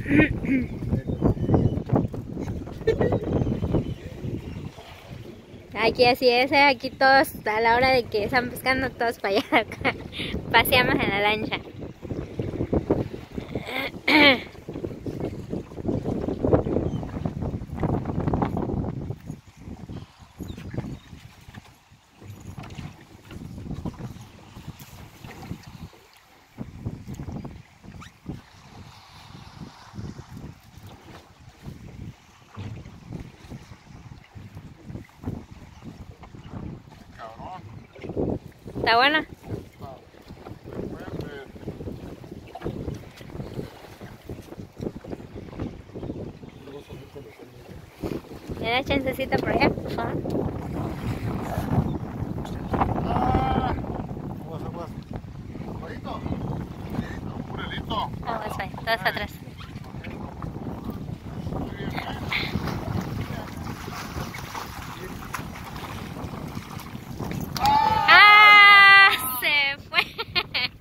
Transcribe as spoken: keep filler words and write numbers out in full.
Aquí así es, ¿eh? Aquí todos a la hora de que están pescando, todos para allá acá. Paseamos en la lancha. ¿Está buena? ¿Me da chancecita por allá, por favor? Ah, aguas, aguas. Aguadito. Purelito. Aguas, ahí, todos atrás.